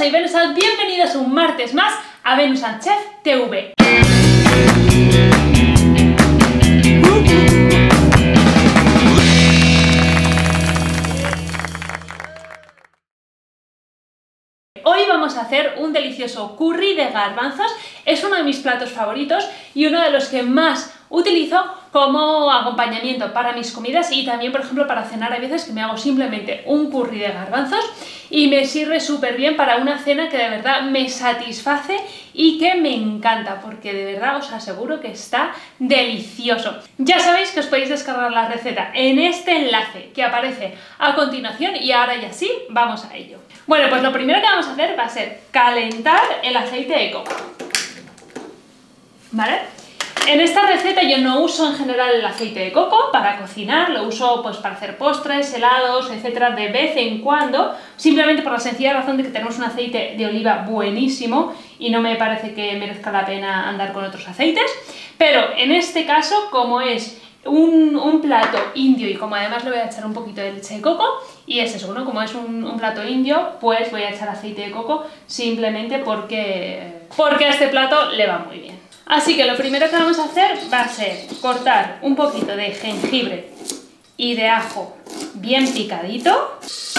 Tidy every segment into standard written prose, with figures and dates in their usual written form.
soy Venusant, bienvenidos un martes más a Venusant Chef TV. Hoy vamos a hacer un delicioso curry de garbanzos. Es uno de mis platos favoritos y uno de los que más utilizo como acompañamiento para mis comidas y también, por ejemplo, para cenar. Hay veces que me hago simplemente un curry de garbanzos y me sirve súper bien para una cena que de verdad me satisface y que me encanta, porque de verdad os aseguro que está delicioso. Ya sabéis que os podéis descargar la receta en este enlace que aparece a continuación y ahora ya sí, vamos a ello. Bueno, pues lo primero que vamos a hacer va a ser calentar el aceite de coco, ¿vale? En esta receta yo no uso en general el aceite de coco para cocinar, lo uso pues para hacer postres, helados, etcétera, de vez en cuando, simplemente por la sencilla razón de que tenemos un aceite de oliva buenísimo y no me parece que merezca la pena andar con otros aceites, pero en este caso, como es un plato indio y como además le voy a echar un poquito de leche de coco, y es eso, ¿no? Como es un plato indio, pues voy a echar aceite de coco simplemente porque a este plato le va muy bien. Así que lo primero que vamos a hacer va a ser cortar un poquito de jengibre y de ajo bien picadito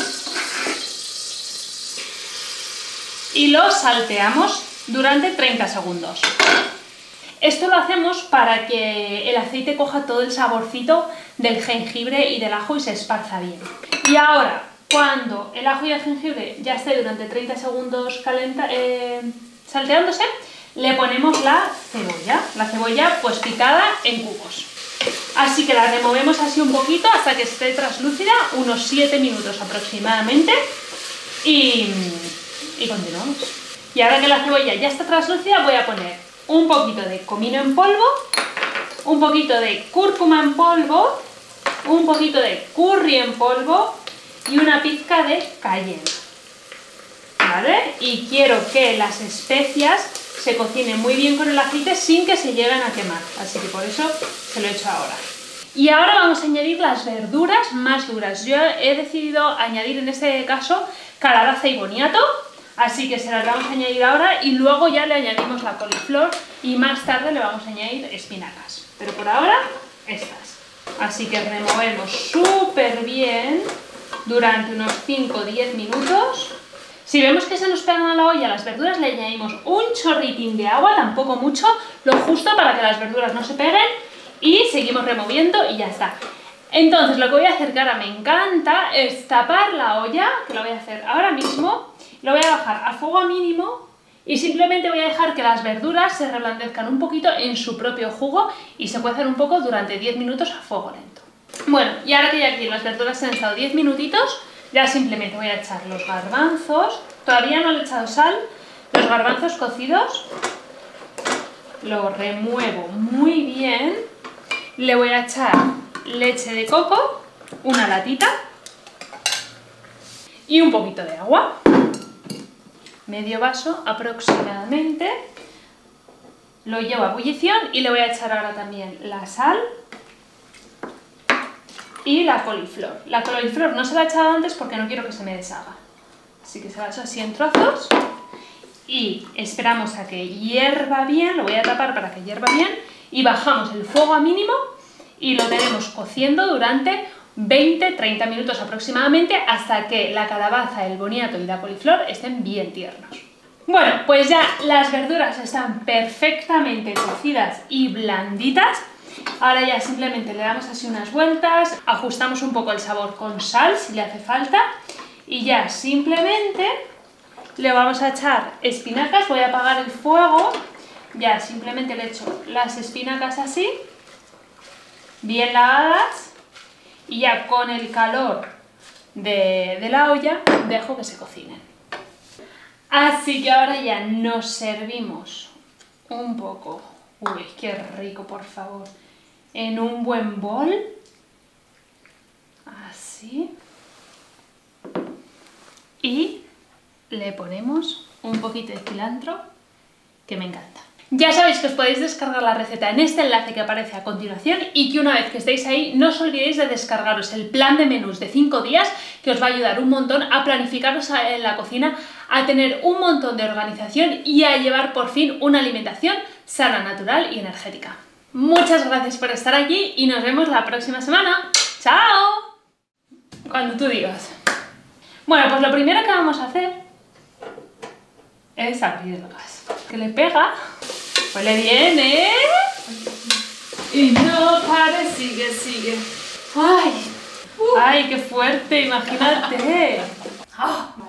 y lo salteamos durante 30 segundos. Esto lo hacemos para que el aceite coja todo el saborcito del jengibre y del ajo y se esparza bien. Y ahora, cuando el ajo y el jengibre ya esté durante 30 segundos salteándose, le ponemos la cebolla pues picada en cubos. Así que la removemos así un poquito hasta que esté translúcida, unos 7 minutos aproximadamente, y continuamos. Y ahora que la cebolla ya está translúcida, voy a poner un poquito de comino en polvo, un poquito de cúrcuma en polvo, un poquito de curry en polvo y una pizca de cayenne, ¿vale? Y quiero que las especias se cocinen muy bien con el aceite sin que se lleguen a quemar, así que por eso se lo he hecho ahora. Y ahora vamos a añadir las verduras más duras. Yo he decidido añadir en este caso calabaza y boniato, así que se las vamos a añadir ahora y luego ya le añadimos la coliflor y más tarde le vamos a añadir espinacas, pero por ahora estas. Así que removemos súper bien durante unos 5 o 10 minutos. Si vemos que se nos pegan a la olla las verduras, le añadimos un chorritín de agua, tampoco mucho, lo justo para que las verduras no se peguen, y seguimos removiendo y ya está. Entonces lo que voy a hacer, que ahora me encanta, es tapar la olla, que lo voy a hacer ahora mismo, lo voy a bajar a fuego mínimo y simplemente voy a dejar que las verduras se reblandezcan un poquito en su propio jugo y se cuezan un poco durante 10 minutos a fuego lento. Bueno, y ahora que ya aquí las verduras han estado 10 minutitos, ya simplemente voy a echar los garbanzos, todavía no le he echado sal, los garbanzos cocidos, lo remuevo muy bien, le voy a echar leche de coco, una latita y un poquito de agua, medio vaso aproximadamente, lo llevo a ebullición y le voy a echar ahora también la sal y la coliflor. La coliflor no se la he echado antes porque no quiero que se me deshaga. Así que se la echo así en trozos y esperamos a que hierva bien, lo voy a tapar para que hierva bien y bajamos el fuego a mínimo y lo tenemos cociendo durante 20-30 minutos aproximadamente hasta que la calabaza, el boniato y la coliflor estén bien tiernos. Bueno, pues ya las verduras están perfectamente cocidas y blanditas. Ahora ya simplemente le damos así unas vueltas, ajustamos un poco el sabor con sal si le hace falta y ya simplemente le vamos a echar espinacas. Voy a apagar el fuego, ya simplemente le echo las espinacas así, bien lavadas, y ya con el calor de la olla dejo que se cocinen. Así que ahora ya nos servimos un poco, uy, qué rico, por favor, en un buen bol, así, y le ponemos un poquito de cilantro, que me encanta. Ya sabéis que os podéis descargar la receta en este enlace que aparece a continuación y que una vez que estéis ahí no os olvidéis de descargaros el plan de menús de 5 días que os va a ayudar un montón a planificaros en la cocina, a tener un montón de organización y a llevar por fin una alimentación sana, natural y energética. Muchas gracias por estar aquí y nos vemos la próxima semana. ¡Chao! Cuando tú digas. Bueno, pues lo primero que vamos a hacer es abrir el gas. Que le pega. Huele bien, ¿eh? Y no pare, sigue, sigue. ¡Ay! ¡Ay, qué fuerte! Imagínate. ¡Oh!